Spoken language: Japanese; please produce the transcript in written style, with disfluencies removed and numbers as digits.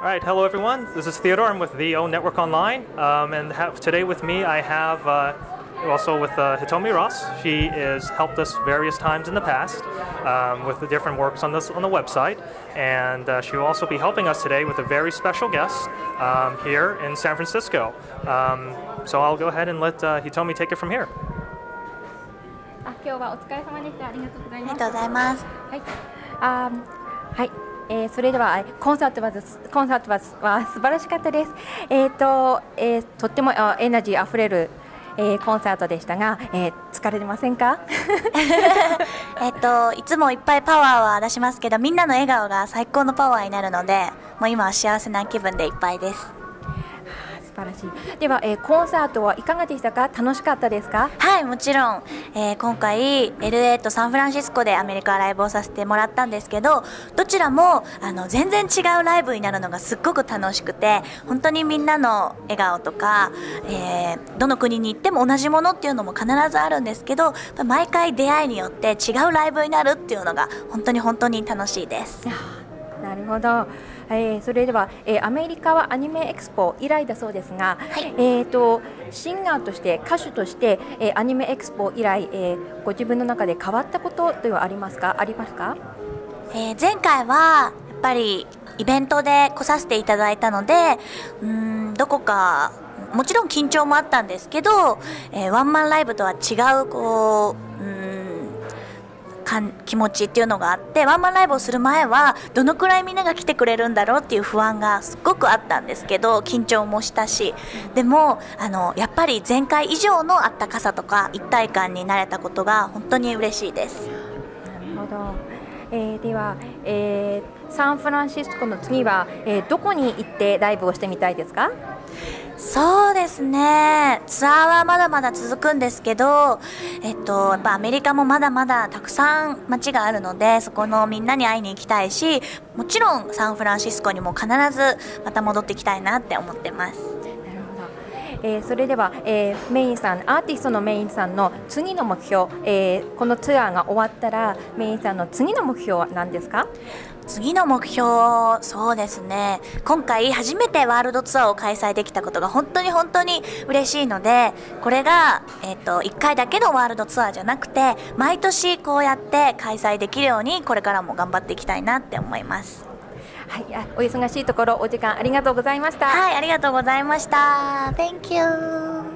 All right, hello everyone. This is Theodore. I'm with the O Network Online, and today with me I have also with Hitomi Ross. She has helped us various times in the past with the different works on the website, and she will also be helping us today with a very special guest here in San Francisco. So I'll go ahead and let Hitomi take it from here. 今日はお疲れ様でした。ありがとうございます。 ありがとうございます。 はい。それではコンサートは素晴らしかったです。とってもエナジーあふれる、コンサートでしたが、疲れてませんか？ いつもいっぱいパワーは出しますけど、みんなの笑顔が最高のパワーになるので、もう今は幸せな気分でいっぱいです。 素晴らしい。では、コンサートはいかがでしたか？楽しかったですか？ はい、もちろん、今回 LA とサンフランシスコでアメリカライブをさせてもらったんですけど、どちらも全然違うライブになるのがすっごく楽しくて、本当にみんなの笑顔とか、どの国に行っても同じものっていうのも必ずあるんですけど、毎回出会いによって違うライブになるっていうのが本当に楽しいです。 なるほど。それでは、アメリカはアニメエクスポ以来だそうですが、 はい、 シンガーとして歌手として、アニメエクスポ以来、ご自分の中で変わったことというのはありますか？ 前回はやっぱりイベントで来させていただいたので、どこかもちろん緊張もあったんですけど、ワンマンライブとは違う気持ちっていうのがあって、ワンマンライブをする前はどのくらいみんなが来てくれるんだろうっていう不安がすっごくあったんですけど、緊張もしたし、でもやっぱり前回以上のあったかさとか一体感になれたことが本当に嬉しいです。 なるほど。では、サンフランシスコの次は、どこに行ってライブをしてみたいですか？ そうですね、ツアーはまだまだ続くんですけど、やっぱアメリカもまだまだたくさん街があるので、そこのみんなに会いに行きたいし、もちろんサンフランシスコにも必ずまた戻ってきたいなって思ってます。 それでは、メインさん、アーティストのメインさんの次の目標、このツアーが終わったらメインさんの次の目標は何ですか？ 次の目標、そうですね、今回初めてワールドツアーを開催できたことが本当に嬉しいので、これが、1回だけのワールドツアーじゃなくて、毎年こうやって開催できるようにこれからも頑張っていきたいなって思います。 はい、お忙しいところお時間ありがとうございました。 はい、ありがとうございました。Thank you.